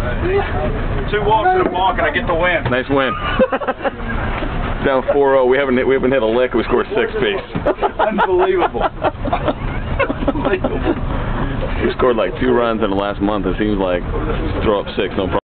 2 walks and a balk, and I get the win. Nice win. Down 4-0. We haven't hit a lick. We scored 6 piece. Unbelievable. We scored like 2 runs in the last month. It seems like throw up 6, no problem.